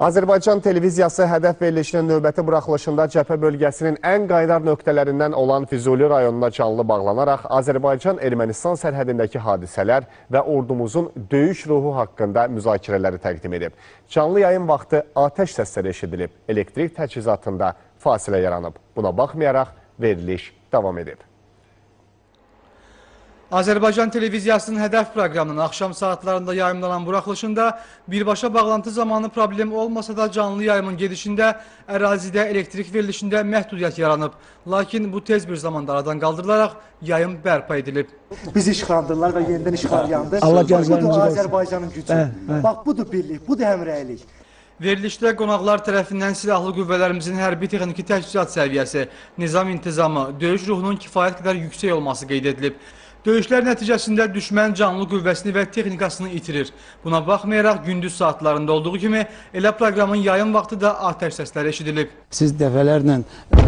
Azərbaycan televiziyası hədəf verilişinin növbəti buraxılışında cəbhə bölgəsinin ən qaydar nöqtələrindən olan Füzuli rayonuna canlı bağlanaraq Azərbaycan-Ermənistan sərhədindəki hadisələr və ordumuzun döyüş ruhu haqqında müzakirələri təqdim edib. Canlı yayın vaxtı atəş səsləri eşidilib, elektrik təchizatında fasilə yaranıb. Buna baxmayaraq veriliş davam edib. Azərbaycan televiziyasının hədəf proqramının axşam saatlarında yayımlanan buraxılışında birbaşa bağlantı zamanı problem olmasa da canlı yayımın gedişində ərazidə elektrik verilişində məhdudiyyət yaranıb. Lakin bu tez bir zamanda aradan qaldırılaraq yayım bərpa edilib. Bizi işğaldırlar və yenidən işğal yandı. Budur Azərbaycanın gücü. Bax, budur birlik, budur həmrəylik. Verilişdə qonaqlar tərəfindən silahlı qüvvələrimizin hərbi texniki təchizat səviyyəsi, nizam intizamı, döyüş ruhunun kifayət qədər yüksək olması qeyd edilib. Döyüşlər nəticəsində düşmən canlı qüvvəsini və texnikasını itirir. Buna baxmayaraq gündüz saatlarında olduğu kimi elə proqramın yayım vaxtı da atəş səsləri eşidilib. Siz dəfələrlə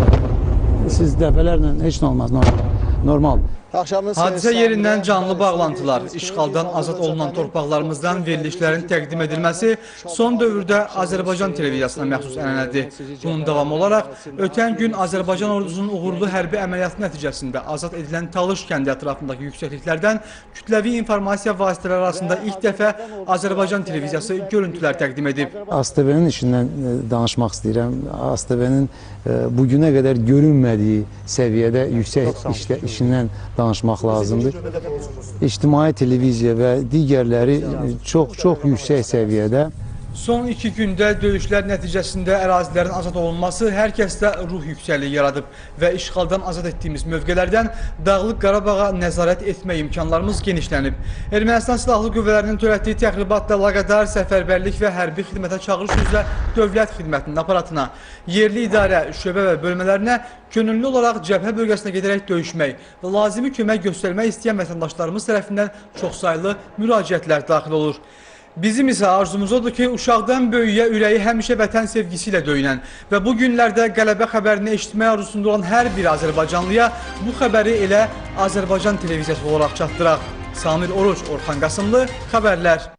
heç nə olmaz, normal. Hadisə yerindən canlı bağlantılar, işğaldan azad olunan torpaqlarımızdan verilişlərin təqdim edilməsi son dövrdə Azərbaycan televiziyasına məxsus ənənədir. Bunun davamı olaraq, ötən gün Azərbaycan ordusunun uğurlu hərbi əməliyyatı nəticəsində azad edilən Talış kəndi ətrafındakı yüksəkliklərdən kütləvi informasiya vasitələri arasında ilk dəfə Azərbaycan televiziyası görüntülər təqdim edib. ASTV-nin işindən danışmaq istəyirəm. ASTV-nin bugünə qədər görünmədiyi səviyyədə yüksək işindən danışmaq lazımdır. İctimai televiziya və digərləri çox yüksək səviyyədə. Son 2 gündə döyüşlər nəticəsində ərazilərin azad olunması hər kəsdə ruh yüksəkliyi yaradıb və işğaldan azad etdiyimiz mövqelərdən Dağlıq Qarabağa nəzarət etmə imkanlarımız genişlənib. Ermənistan Silahlı Qüvvələrinin törətdiyi təxribatla əlaqədar səfərbərlik və hərbi xidmətə çağırış üzrə dövlət xidmətinin aparatına, yerli idarə, şöbə və bölmələrinə könüllü olaraq cəbhə bölgəsinə gedərək döyüşmək və lazımi kömək göstərmək istəyən vətəndaşlarımız tərəfindən çoxsaylı müraciətlər daxil olur. Bizim isə arzumuz odur ki, uşaqdan böyüyə ürəyi həmişə vətən sevgisi ilə döyünən və bu günlərdə qələbə xəbərini eşitmək arzusunda olan hər bir Azərbaycanlıya bu xəbəri elə Azərbaycan televiziyası olaraq çatdıraq. Samir Oruç, Orxan Qasımlı, xəbərlər.